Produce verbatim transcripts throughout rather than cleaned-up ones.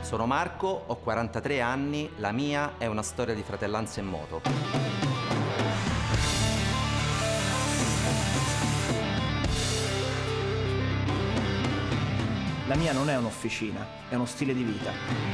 Sono Marco, ho quarantatré anni, la mia è una storia di fratellanza in moto. La mia non è un'officina, è uno stile di vita.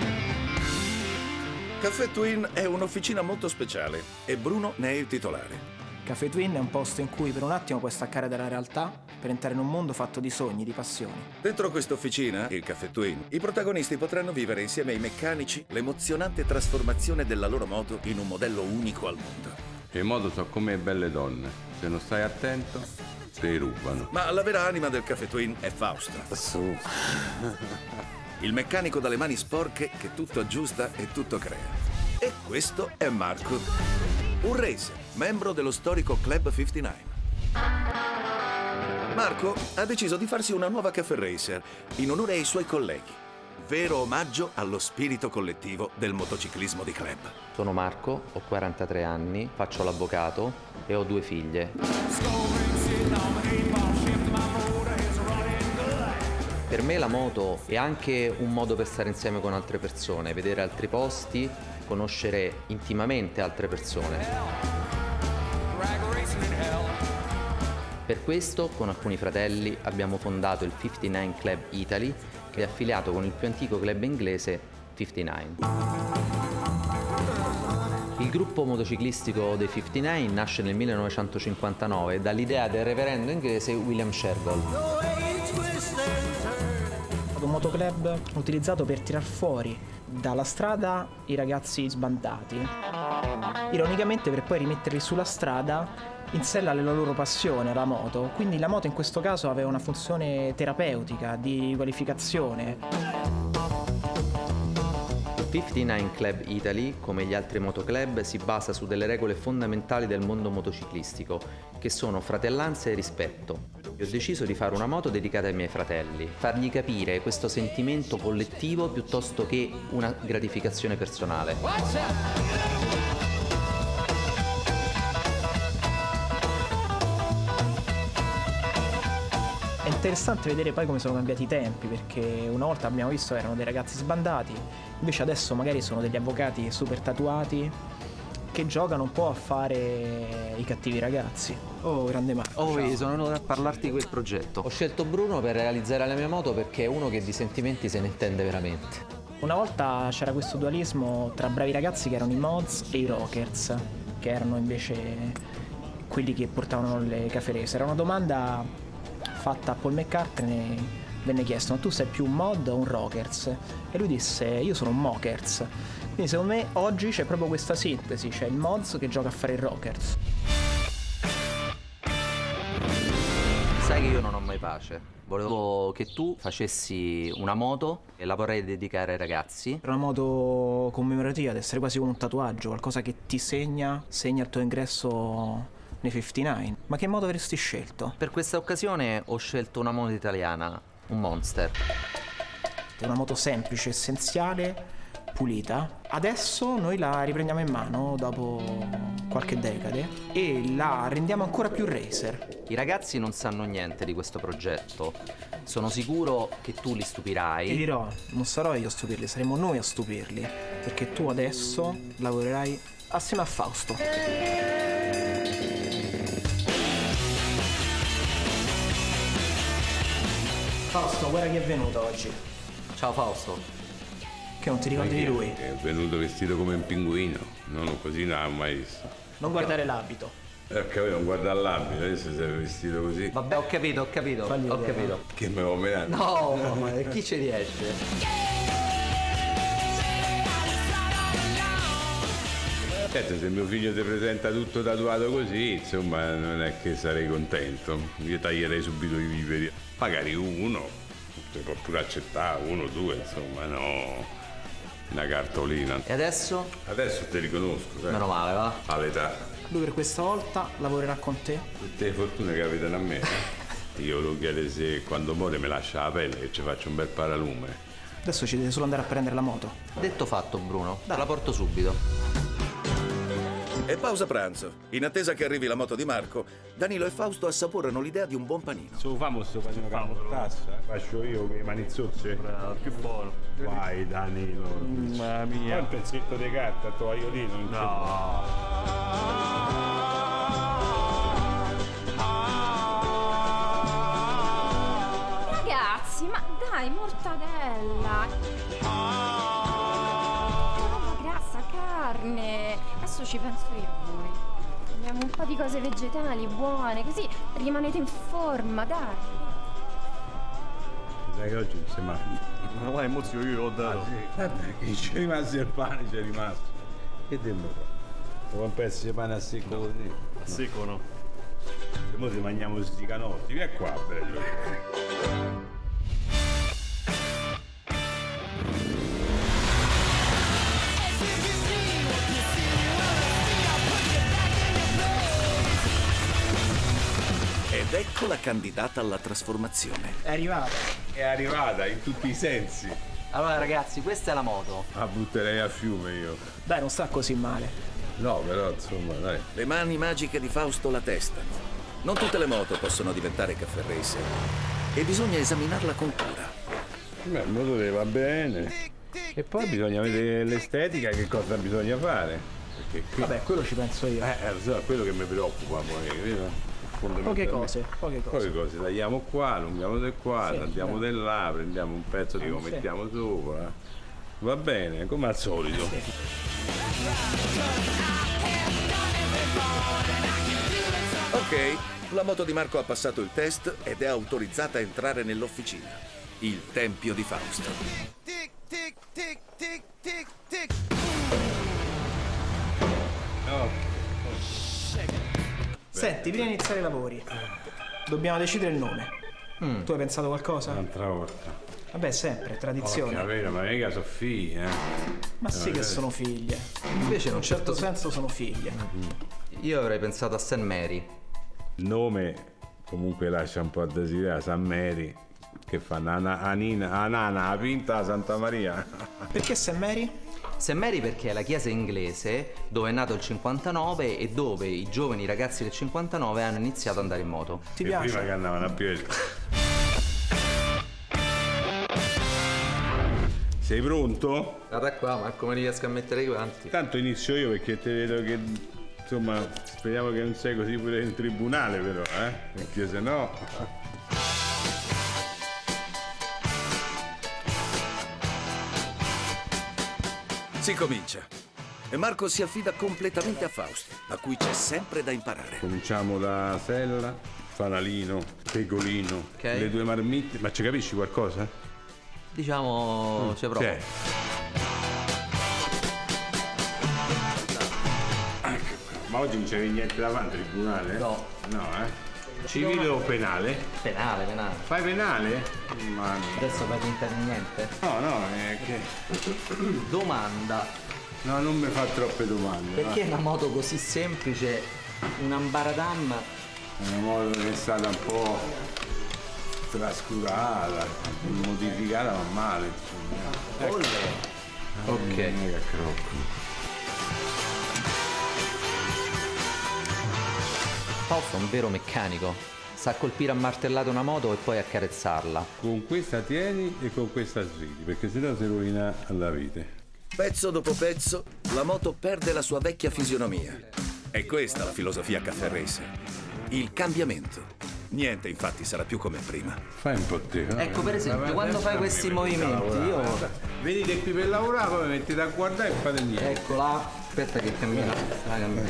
Caffè Twin è un'officina molto speciale e Bruno ne è il titolare. Caffè Twin è un posto in cui per un attimo puoi staccare dalla realtà per entrare in un mondo fatto di sogni, di passioni. Dentro questa officina, il Caffè Twin, i protagonisti potranno vivere insieme ai meccanici l'emozionante trasformazione della loro moto in un modello unico al mondo. Le moto sono come belle donne, se non stai attento, te rubano. Ma la vera anima del Caffè Twin è Fausto. Su. Il meccanico dalle mani sporche che tutto aggiusta e tutto crea. E questo è Marco, un racer, membro dello storico Club cinquantanove. Marco ha deciso di farsi una nuova Caffè Racer in onore ai suoi colleghi. Vero omaggio allo spirito collettivo del motociclismo di club. Sono Marco, ho quarantatré anni, faccio l'avvocato e ho due figlie. Per me la moto è anche un modo per stare insieme con altre persone, vedere altri posti, conoscere intimamente altre persone. Per questo, con alcuni fratelli, abbiamo fondato il cinquantanove Club Italy, che è affiliato con il più antico club inglese cinquantanove. Il gruppo motociclistico dei cinquantanove nasce nel millenovecentocinquantanove dall'idea del reverendo inglese William Shergold. Un motoclub utilizzato per tirar fuori dalla strada i ragazzi sbandati, ironicamente per poi rimetterli sulla strada in sella alla loro passione, alla moto. Quindi la moto in questo caso aveva una funzione terapeutica, di qualificazione. Il cinquantanove Club Italy, come gli altri motoclub, si basa su delle regole fondamentali del mondo motociclistico, che sono fratellanza e rispetto. Io ho deciso di fare una moto dedicata ai miei fratelli, fargli capire questo sentimento collettivo piuttosto che una gratificazione personale. È interessante vedere poi come sono cambiati i tempi, perché una volta abbiamo visto che erano dei ragazzi sbandati, invece adesso magari sono degli avvocati super tatuati che giocano un po' a fare i cattivi ragazzi. Oh, grande Marco. Oh, ciao. Sono venuto a parlarti di quel progetto. Ho scelto Bruno per realizzare la mia moto perché è uno che di sentimenti se ne intende veramente. Una volta c'era questo dualismo tra bravi ragazzi che erano i mods e i rockers, che erano invece quelli che portavano le Caffè Racer. Era una domanda fatta a Paul McCartney, venne chiesto: ma tu sei più un mod o un rockers? E lui disse: io sono un mockers. Quindi secondo me oggi c'è proprio questa sintesi, c'è il mods che gioca a fare il rockers. Sai che io non ho mai pace. Volevo che tu facessi una moto e la vorrei dedicare ai ragazzi. Era una moto commemorativa, deve essere quasi come un tatuaggio, qualcosa che ti segna, segna il tuo ingresso nei cinquantanove. Ma che moto avresti scelto? Per questa occasione ho scelto una moto italiana, un Monster. È una moto semplice, essenziale, pulita. Adesso noi la riprendiamo in mano dopo qualche decade e la rendiamo ancora più racer. I ragazzi non sanno niente di questo progetto. Sono sicuro che tu li stupirai. Ti dirò, non sarò io a stupirli, saremo noi a stupirli, perché tu adesso lavorerai assieme a Fausto. Fausto, guarda chi è venuto oggi. Ciao Fausto. Che non ti ricordi di lui? È venuto vestito come un pinguino, non così non l'ho mai visto. Non guardare l'abito. Eh, ho capito, non guarda l'abito, adesso sei vestito così. Vabbè, ho capito, ho capito, Fagli ho vedere. capito. Che me lo menano? No, ma chi ci riesce? Certo, se mio figlio ti presenta tutto tatuato così, insomma, non è che sarei contento. Io taglierei subito i viveri. Magari uno, si può pure accettare, uno, due, insomma, no. Una cartolina. E adesso? Adesso te riconosco, sai? Meno male, va? All'età. Lui per questa volta lavorerà con te. Tutte le fortune capitano a me. Io lo chiedo se quando muore mi lascia la pelle che ci faccio un bel paralume. Adesso ci deve solo andare a prendere la moto. Detto fatto, Bruno. Te la porto subito. E pausa pranzo. In attesa che arrivi la moto di Marco, Danilo e Fausto assaporano l'idea di un buon panino. Su famo sto panino con la mortazza, eh? Faccio io con i manizzozzi. Bravo, più buono. Vai Danilo. Mamma mia. Poi un pezzetto di carta, il tovagliolino. Non No. Ragazzi, ma dai, mortadella. Roba grassa, carne. Adesso ci penso io a voi. Abbiamo un po' di cose vegetali buone, così rimanete in forma, dai. Sai che oggi non si mangia. Ma guarda, mozio io l'ho dato. Ah, sì. Vabbè, che c'è rimasto il pane, c'è rimasto. Che devo fare? Devo un pezzo di pane a secco così. A secco no? E ora ti mangiamo questi canotti. Vieni qua, bello. Ed ecco la candidata alla trasformazione. È arrivata. È arrivata in tutti i sensi. Allora ragazzi, questa è la moto. La butterei a fiume io. Dai, non sta così male. No, però insomma, dai. Le mani magiche di Fausto la testano. Non tutte le moto possono diventare caffè racer e bisogna esaminarla con cura. Beh, il motore va bene. E poi bisogna vedere l'estetica, che cosa bisogna fare. Perché qui... Vabbè, quello ci penso io. Eh, lo so, è quello che mi preoccupa poi, capito? Poche cose, poche cose. Poche cose, tagliamo qua, allunghiamo di qua, Sì, andiamo beh. di là, prendiamo un pezzo di lo Sì. mettiamo sopra. Va bene, come al solito. Ok, la moto di Marco ha passato il test ed è autorizzata a entrare nell'officina. Il tempio di Fausto. No. Senti, prima di iniziare i lavori, dobbiamo decidere il nome. Tu hai pensato qualcosa? Un'altra volta. Vabbè, sempre, tradizione. Porca vera, ma mica sono figli, eh. Ma sì che sono figlie. Invece in In un un certo certo senso senso sono figlie. io avrei pensato a Saint Mary. Il nome comunque lascia un po' a desiderare, San Mary, che fanno Ana, Anina, Anana, la Pinta, Santa Maria. Perché Saint Mary? Saint Mary perché è la chiesa inglese dove è nato il cinquantanove e dove i giovani ragazzi del cinquantanove hanno iniziato ad andare in moto. Ti E piace? prima che andavano a piedi. Sei pronto? Guarda qua, ma come riesco a mettere i guanti? Tanto inizio io perché ti vedo che, insomma, speriamo che non sei così pure in tribunale però, eh? Perché se no... Si comincia. E Marco si affida completamente a Fausto, da cui c'è sempre da imparare. Cominciamo da sella, fanalino, pegolino, Ok. le due marmitte. Ma ci capisci qualcosa? Diciamo, ci provo. C'è. Ma oggi non c'è niente davanti al tribunale? No. No, eh? Civile o penale? Penale, penale. Fai penale? Mamma mia. Adesso fai finta di niente. No, no, è che... Domanda. No, non mi fa troppe domande. Perché una moto così semplice, un ambaradam, È una moto che è stata un po' trascurata, modificata ma male, insomma. Olle. Ok. Mega crocco. Fausto è un vero meccanico. Sa colpire a martellate una moto e poi accarezzarla. Con questa tieni e con questa svegli, perché sennò si rovina la vite. Pezzo dopo pezzo, la moto perde la sua vecchia fisionomia. È questa la filosofia Caffè Racer. Il cambiamento. Niente infatti sarà più come prima. Fai un po' te. no? Ecco, per esempio, Adesso quando fai mi questi mettete a movimenti, lavorare. io- Venite qui per lavorare, poi mi mettete a guardare e fate niente. Eccola. Aspetta che cammina. La cammina.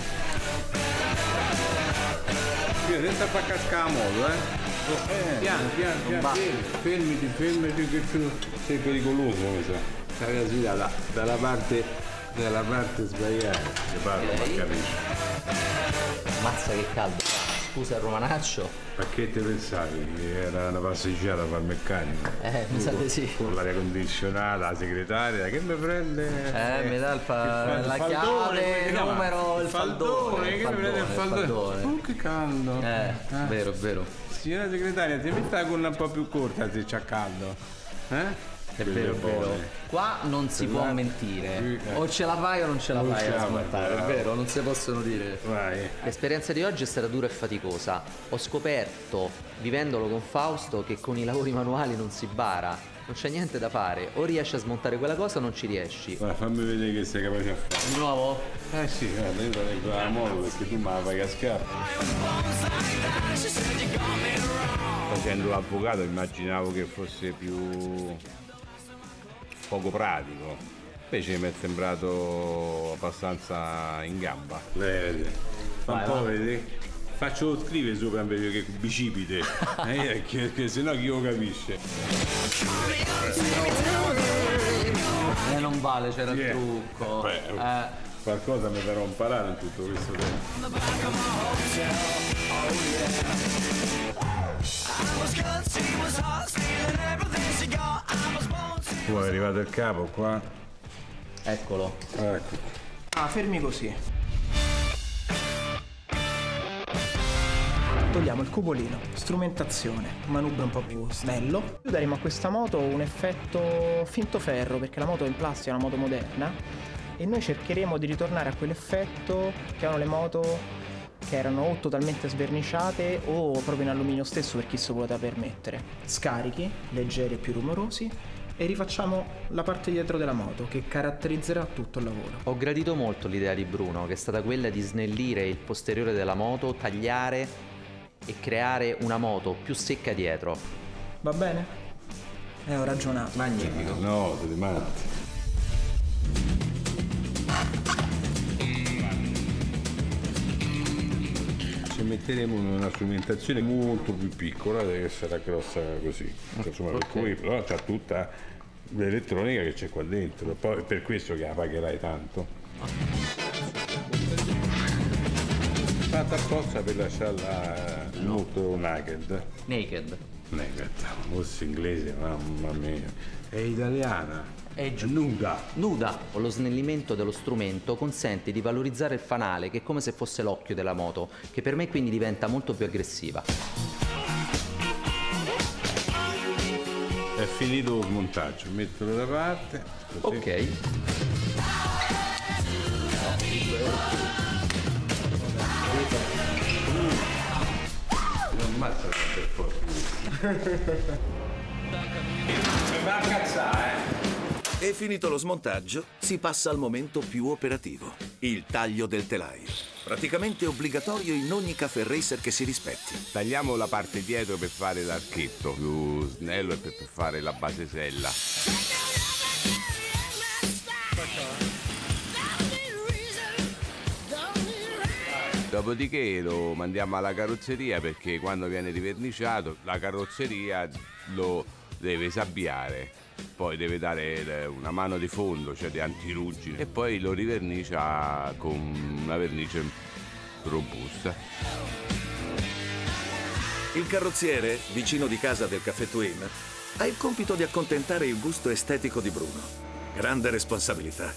Io senza far cascare la moto, eh. Piano, piano, piano, va. fermi, fermiti, fermiti che tu sei pericoloso, mi sa. Stai così dalla, dalla parte, dalla parte sbagliata. Ti parlo, Ok. ma capisci. Mazza che caldo. Scusa il romanaccio. Ma che te pensavi? Che era una passeggiata a fare il meccanico? Eh, mi sa di sì. Con l'aria condizionata, la segretaria, che mi prende? Eh, mi dà il fa- il la faldone, chiave, come si il chiama? numero, il il faldone, faldone, il che mi prende il faldone, il faldone? faldone. Oh, che caldo! Eh, vero, vero. Signora segretaria, ti metta la gonna un po' più corta se c'ha caldo. Eh? È Quelle vero, è vero. buone. Qua non si può Là- mentire. Eh. O ce la fai o non ce la Non fai ce a la fai, smontare, è bravo. vero, non si possono dire. Vai. L'esperienza di oggi è stata dura e faticosa. Ho scoperto, vivendolo con Fausto, che con i lavori manuali non si bara. Non c'è niente da fare. O riesci a smontare quella cosa o non ci riesci. Guarda, fammi vedere che sei capace a fare. Di nuovo? Eh sì, guarda, io ti leggo la moto perché tu me la fai cascare. Facendo l'avvocato immaginavo che fosse più poco pratico. Invece mi è sembrato abbastanza in gamba. Vedi, fa un Vai, po' va. vedi? Faccio scrivere sopra invece che bicipite, eh, che, che sennò chi lo capisce. Eh, non vale, c'era il Sì, eh. trucco. Beh, Eh, Qualcosa mi farò imparare in tutto questo tempo. Poi è arrivato il capo qua. eccolo. Ecco. Ah, fermi così. Togliamo il cupolino, strumentazione, manubrio un po' più snello. Daremo a questa moto un effetto finto ferro, perché la moto è in plastica, è una moto moderna, e noi cercheremo di ritornare a quell'effetto che hanno le moto che erano o totalmente sverniciate o proprio in alluminio stesso, per chi se lo poteva permettere. Scarichi, leggeri e più rumorosi, e rifacciamo la parte dietro della moto che caratterizzerà tutto il lavoro. Ho gradito molto l'idea di Bruno, che è stata quella di snellire il posteriore della moto, tagliare e creare una moto più secca dietro. Va bene? Eh, ho ragionato. Magnifico. No, siete matti. Ci metteremo in una strumentazione molto più piccola che sarà grossa così. Insomma, per cui però c'ha tutta l'elettronica che c'è qua dentro. Poi è per questo che la pagherai tanto. Fatta apposta per lasciarla molto naked. Naked. Naked, fosse inglese, mamma mia. È italiana. È giù. nuda. Nuda. Lo snellimento dello strumento consente di valorizzare il fanale, che è come se fosse l'occhio della moto, che per me quindi diventa molto più aggressiva. È finito lo smontaggio, mettilo da parte. Così. Ok. Non ammazza per forza. Mi va a cazzare, eh. E finito lo smontaggio, si passa al momento più operativo, il taglio del telaio. Praticamente obbligatorio in ogni cafe racer che si rispetti. Tagliamo la parte dietro per fare l'archetto più snello e per per fare la base sella. Dopodiché lo mandiamo alla carrozzeria, perché quando viene riverniciato la carrozzeria lo deve sabbiare, poi deve dare una mano di fondo, cioè di antiruggine, e poi lo rivernicia con una vernice robusta. Il carrozziere, vicino di casa del Caffè Twin, ha il compito di accontentare il gusto estetico di Bruno. Grande responsabilità.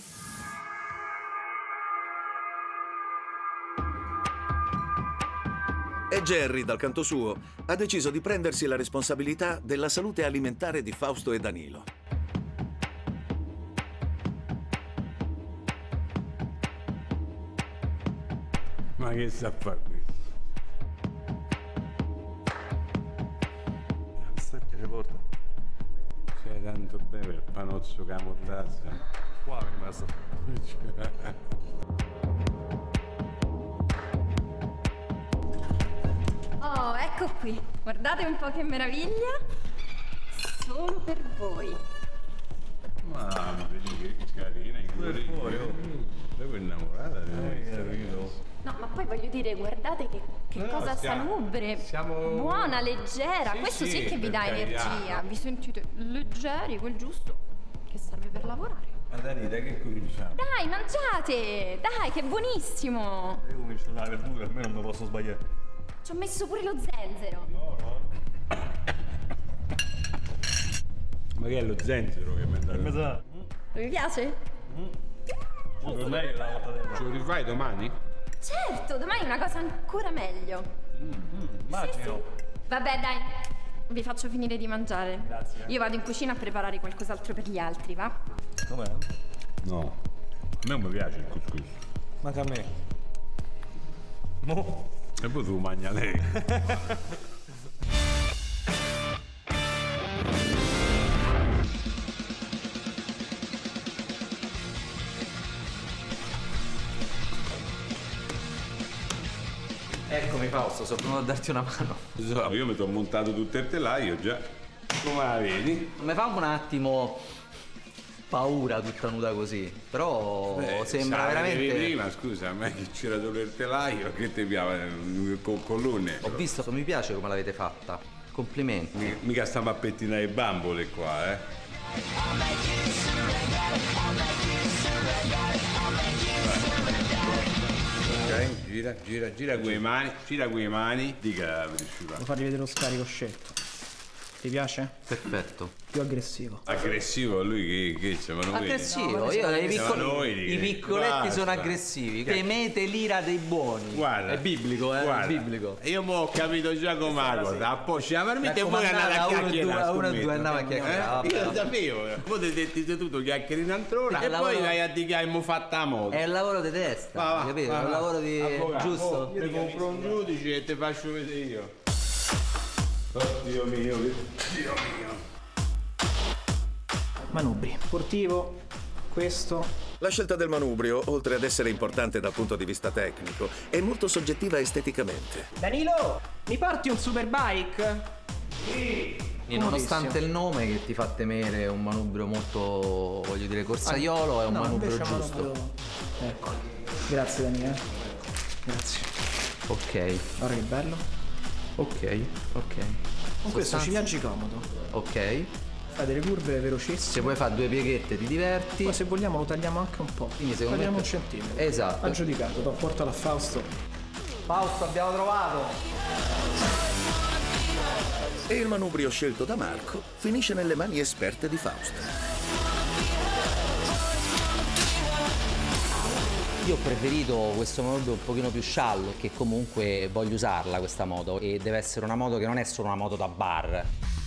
E Jerry, dal canto suo, ha deciso di prendersi la responsabilità della salute alimentare di Fausto e Danilo. Ma che sa fare questo? Aspetta che porta. Sei tanto bene per il panozzo che la mortazza. Qua è rimasto. Oh, ecco qui. Guardate un po' che meraviglia. Solo per voi. Mamma, vedi che carina, che fuori. Sei innamorata di me. No, ma poi voglio dire, guardate che, che No, cosa stiamo- salubre, siamo- buona, leggera. Sì, Questo sì, sì, che vi dà per carità. energia. Vi sentite leggeri, quel giusto che serve per lavorare. Ma Dani, da che cominciamo? Dai, mangiate! Dai, che è buonissimo! Io comincio la verdura, almeno non mi posso sbagliare. Ci ho messo pure lo zenzero. Ma che è lo zenzero che mi è Mi andato? sa. Vi piace? Per me è la volta della. Ce lo rifai domani? Certo, domani è una cosa ancora meglio. Immagino. Vabbè, dai. vi faccio finire di mangiare. Grazie. Io vado in cucina a preparare qualcos'altro per gli altri, va? Com'è? No, a me non mi piace il couscous. Manca a me. Mo? E poi tu mangia lei. Eccomi Fausto, sono venuto a darti una mano. So, io mi sono montato tutto il telaio già. Come la vedi? Mi fa un attimo paura tutta nuda così, però Beh, sembra sai, veramente... prima, scusa, a me che c'era solo il telaio, che ti piace con colonne. Ho visto, mi piace come l'avete fatta. Complimenti. Mi- Mica stiamo a pettinare bambole qua, eh. Ok, gira, gira, gira con le mani, gira con le mani. Dica, Priscilla. Devo fargli vedere lo scarico scelto. Ti piace? Perfetto. Più aggressivo. Aggressivo lui che, che c'è, ma non vedi? Aggressivo, No, io i, siamo piccoli- noi, i piccoletti basta. sono aggressivi. Temete l'ira dei buoni. Guarda, è biblico, eh? guarda, È biblico. Io mo ho capito già com'è la cosa. A posto la marmita e poi andare a Raccomandata, uno e chiacchierare. due- uno e scommetto. due andava a chiacchierare, Eh? Io vabbè. lo sapevo. Poi ti detti tutto chiacchieri un'altr'ora È e il lavoro- poi vai a dire che abbiamo fatto a modo. È un lavoro di testa, Va, va, capito? va, È un va. lavoro di... Avvocato, giusto? oh, ti compro un giudice e ti faccio vedere io. Oh, Dio mio, Dio mio. Manubri. Sportivo. Questo. La scelta del manubrio, oltre ad essere importante dal punto di vista tecnico, è molto soggettiva esteticamente. Danilo, mi porti un superbike? E nonostante il nome che ti fa temere un manubrio molto, voglio dire, corsaiolo, è un No, manubrio invece è un giusto. manubrio- Ecco. Grazie Danilo. Grazie. Ok, Guarda che bello. ok, ok. Con questo ci Sostanza- viaggi comodo. Ok. Fai delle curve Se velocissime. puoi fare due pieghette ti diverti. Poi se vogliamo lo tagliamo anche un po'. Quindi secondo tagliamo me- un centimetro. Esatto. Aggiudicato, to- portalo a Fausto. Fausto, abbiamo trovato. E il manubrio scelto da Marco finisce nelle mani esperte di Fausto. Io ho preferito questo manubrio un pochino più sciallo, che comunque voglio usarla questa moto, e deve essere una moto che non è solo una moto da bar.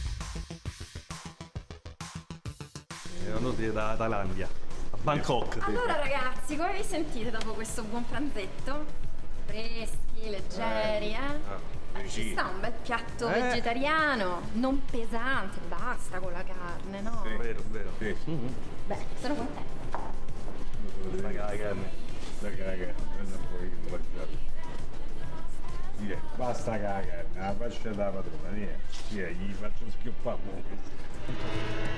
Erano da Thailandia, a Bangkok. Allora ragazzi, come vi sentite dopo questo buon pranzetto? Freschi, leggeri, eh? Ci sta un bel piatto Eh. vegetariano, non pesante, basta con la carne, no? Vero, vero. Sì. Beh, sono contenta. Raga, la carne. Dai, raga, prenda un pochino, guardate. Dire, basta con la carne, la faccia da padrona, via. Via, gli faccio schioppare un po'.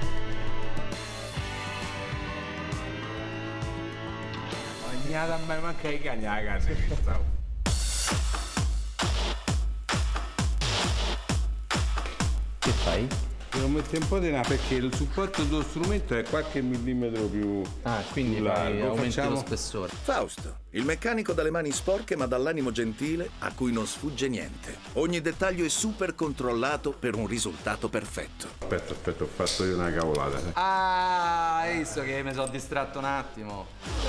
Magnata a me, manca i cagni la carne che stavo. Che fai? Devo mettere un po' di là perché il supporto dello strumento è qualche millimetro più Ah, quindi più fai, largo. aumenti Facciamo- lo spessore. Fausto, il meccanico dalle mani sporche ma dall'animo gentile a cui non sfugge niente. Ogni dettaglio è super controllato per un risultato perfetto. Aspetta, aspetta, ho fatto io una cavolata. sai. Ah, hai visto che mi sono distratto un attimo.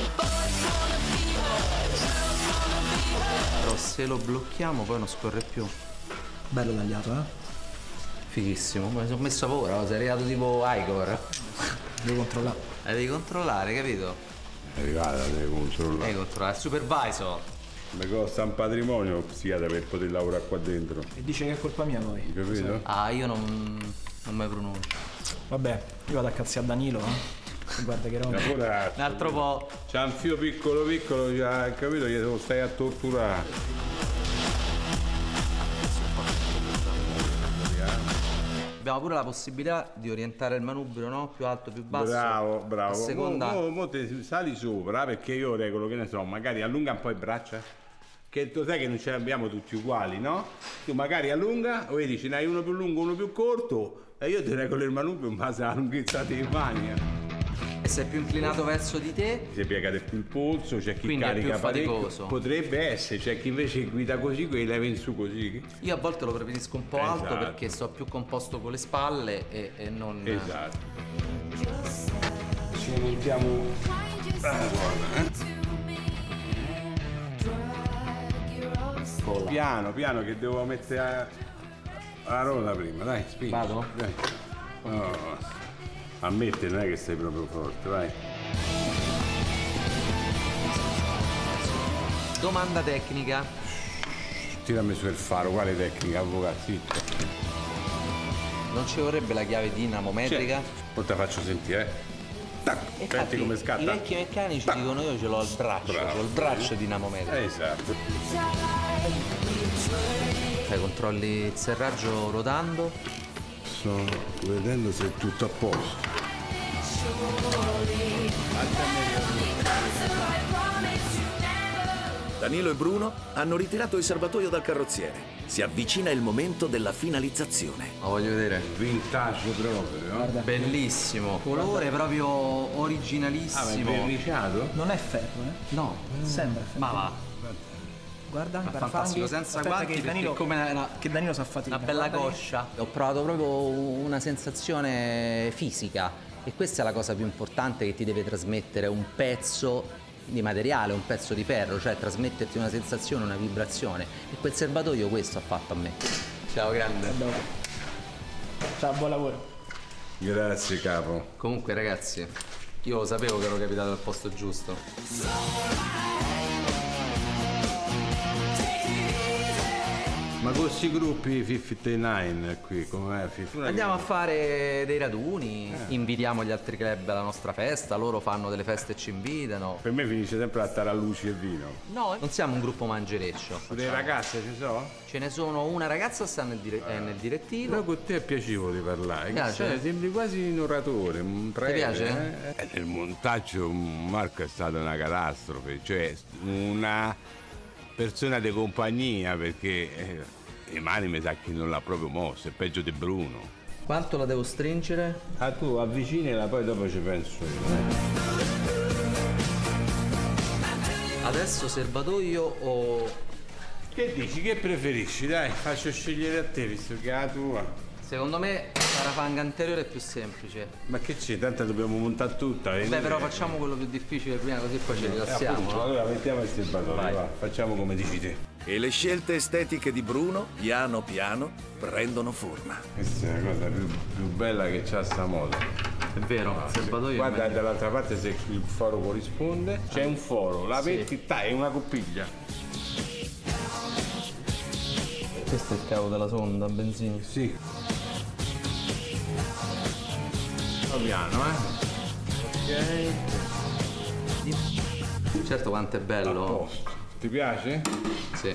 Però se lo blocchiamo poi non scorre più. Bello tagliato, eh? Fighissimo, mi sono messo a paura, sei arrivato tipo Igor. Devo controllare. La devi controllare, capito? È arrivata, devi controllare. Devi controllare il supervisor. Mi costa un patrimonio psichiatra per poter lavorare qua dentro. E dice che è colpa mia poi. Capito? Ah, io non, non mi pronuncio. Vabbè, io vado a cazziare Danilo, eh? Guarda che roba. Ora Un altro po'. c'ha un fio piccolo piccolo, c'ha, capito? Gli lo stai a torturare. Abbiamo pure la possibilità di orientare il manubrio, no? Più alto, più basso. Bravo, bravo. A seconda. Mo, mo, mo te sali sopra perché io regolo, che ne so, magari allunga un po' le braccia. Che tu sai che non ce le abbiamo tutti uguali, no? Tu magari allunga, o vedi, ce n'hai uno più lungo, uno più corto, e io ti regolo il manubrio in base alla lunghezza dei mani. eh. E sei più inclinato verso di te, Si piega di più il polso, c'è chi Quindi è carica più parecchio. faticoso. Potrebbe essere, c'è chi invece guida così, quelli leva in su così. io a volte lo preferisco un po' alto Esatto. perché sto più composto con le spalle e, e non... Esatto. Ci mettiamo. Piano, piano che devo mettere a, la ruota prima, dai, spingi. Vado? Dai. Oh. Ammette, non è che sei proprio forte, vai. Domanda tecnica. Tirami su il faro, quale tecnica, avvocato? Zitto. Non ci vorrebbe la chiave dinamometrica? Poi te la faccio sentire, eh. Tac, Infatti, senti come scatta? I vecchi meccanici Tac. dicono io ce l'ho al braccio, Bravo. ce l'ho il braccio dinamometrico. Esatto. Fai controlli il serraggio ruotando. Sto vedendo se è tutto a posto. Danilo e Bruno hanno ritirato il serbatoio dal carrozziere. Si avvicina il momento della finalizzazione. Lo voglio vedere. Vintage proprio, no? Bellissimo. Colore proprio originalissimo. Ah, ma è verniciato? Non è ferro, eh? No, Sembra ferro. ma va. Guarda, i Ma parafanghi. fantastico, senza Aspetta guanti che perché Danilo, come una, che Danilo sa fatica. una bella Guarda che- coscia. Ho provato proprio una sensazione fisica e questa è la cosa più importante che ti deve trasmettere un pezzo di materiale, un pezzo di ferro, cioè trasmetterti una sensazione, una vibrazione. E quel serbatoio questo ha fatto a me. Ciao grande. Ciao, buon lavoro. Grazie, capo. Comunque ragazzi, io lo sapevo che ero capitato al posto giusto. Ma con questi gruppi cinquantanove qui, com'è? Andiamo a fare dei raduni, invitiamo gli altri club alla nostra festa, loro fanno delle feste e ci invitano. Per me finisce sempre a taraluci e vino. No, non siamo un gruppo mangereccio. Delle ragazze ci sono? Ce ne sono una ragazza sta nel, dire- è nel direttivo. Però con te è piacevole parlare. Piace? Cioè, sembri quasi un oratore, un prete. piace? Eh? Nel montaggio Marco è stata una catastrofe, cioè una persona di compagnia perché eh, le mani mi sa che non l'ha proprio mossa, è peggio di Bruno. Quanto la devo stringere? Ah, tu avvicinala, poi dopo ci penso io. eh. Adesso serbatoio o... Che dici? Che preferisci? Dai, faccio scegliere a te, visto che è la tua. Secondo me parafanga anteriore è più semplice. Ma che c'è? Tanto dobbiamo montare tutta. Beh, vedete? però facciamo quello più difficile prima, così poi ci Eh, rilassiamo. appunto, No? allora mettiamo il serbatoio, Vai. va. Facciamo come dici te. E le scelte estetiche di Bruno, piano piano, prendono forma. Questa è la cosa più, più bella che c'ha sta moto. È vero, il serbatoio è Guarda meglio. dall'altra parte se il foro corrisponde. C'è un foro, la Sì. metti, ta, è una coppiglia. Questo è il cavo della sonda a benzina. Sì. Piano, eh. Ok. Certo quanto è A bello. posto. Ti piace? Sì.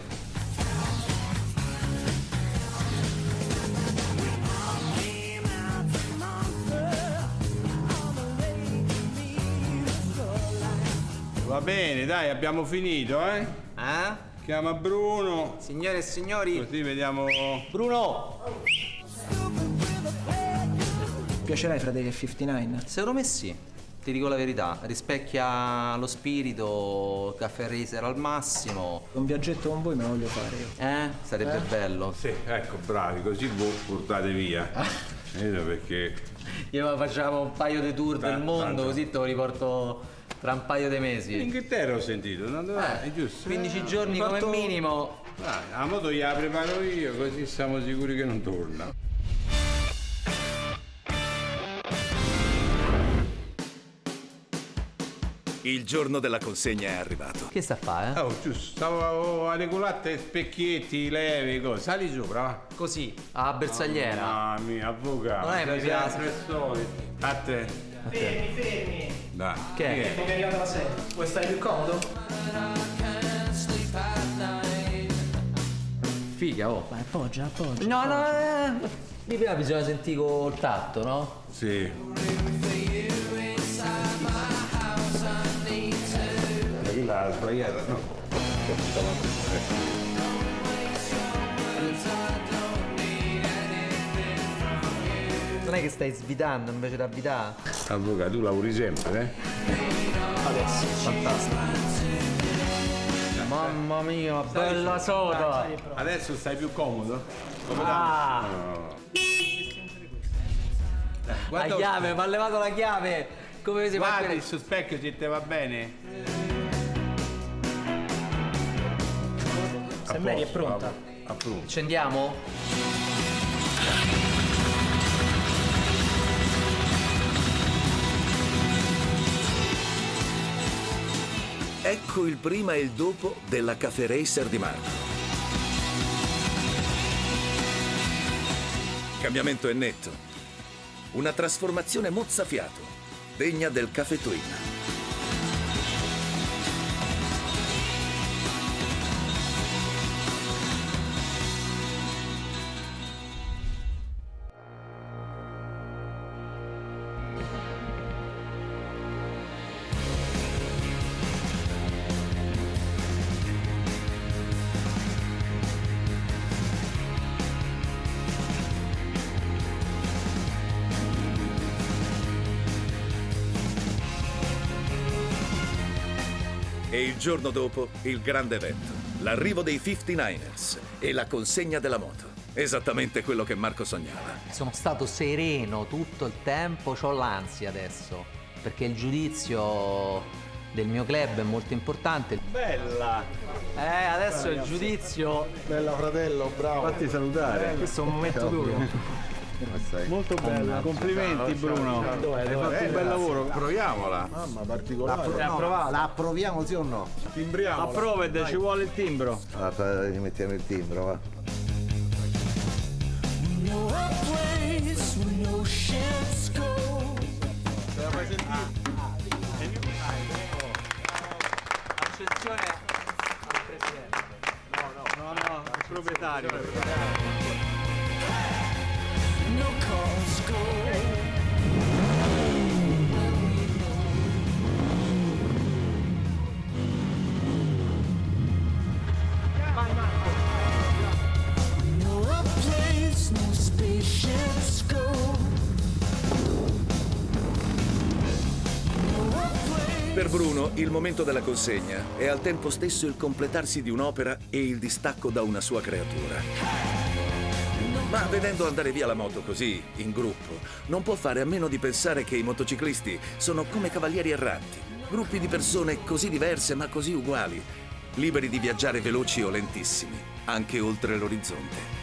Va bene, dai, abbiamo finito, eh. Eh? Chiama Bruno. Signore e signori. Così vediamo. Bruno! Piacerai Fratelli cinquantanove? Secondo me sì. Ti dico la verità, rispecchia lo spirito, caffè racer al massimo. Un viaggetto con voi me lo voglio fare io. Eh? Sarebbe bello. Sì, ecco, bravi, così voi portate via. Vedo perché. Io facciamo un paio di tour del Tanto, mondo, tanto. così te lo riporto tra un paio di In mesi. Inghilterra ho sentito, no? Eh, è giusto. quindici Eh, giorni ho come fatto- minimo. Dai, la moto gliela preparo io, così siamo sicuri che non torna. Il giorno della consegna è arrivato. Che sta a fare? Oh, giusto, stavo a regolare specchietti, levi, cose. Sali sopra, va. Così, a bersagliera. Mamma mia, avvocato. Non è sei mi piace. sempre il solito. A te. Fermi, fermi. Dai. Che è? Mi è arrivata la serie. Vuoi stare più comodo? Figa, oh. Vai, appoggia, appoggia. No, no, eh. Di prima bisogna sentire col tatto, no? Sì. Quella è sbagliata, no? Non è che stai svitando invece di abitare? Avvocato, tu lavori sempre, eh? Adesso, fantastico. Mamma mia, bella soda! Adesso stai più comodo? Come Ah. no. La chiave, mi ha levato la chiave! Come si fa? Guarda il suo specchio se te va bene. Se Mary è pronta. Appunto. Accendiamo? Ecco il prima e il dopo della Cafe Racer di Marco. Il cambiamento è netto. Una trasformazione mozzafiato, degna del Cafe Twin. E il giorno dopo, il grande evento. L'arrivo dei cinquantanovers e la consegna della moto. Esattamente quello che Marco sognava. Sono stato sereno tutto il tempo, c'ho l'ansia adesso, perché il giudizio del mio club è molto importante. Bella! Eh, adesso il giudizio... Bella fratello, bravo. Fatti salutare. Questo è un momento duro. Molto bella. Complimenti Bruno. Hai fatto un bel lavoro. Proviamola. Mamma, particolare. No, No, la approviamo sì o no? Timbriamo. Approved, ci vuole il timbro. Allora, gli mettiamo il timbro, va. Accensione al presidente. No, no, no, no, il proprietario. Per Bruno, il momento della consegna è al tempo stesso il completarsi di un'opera e il distacco da una sua creatura. Ma vedendo andare via la moto così, in gruppo, non può fare a meno di pensare che i motociclisti sono come cavalieri erranti, gruppi di persone così diverse ma così uguali, liberi di viaggiare veloci o lentissimi, anche oltre l'orizzonte.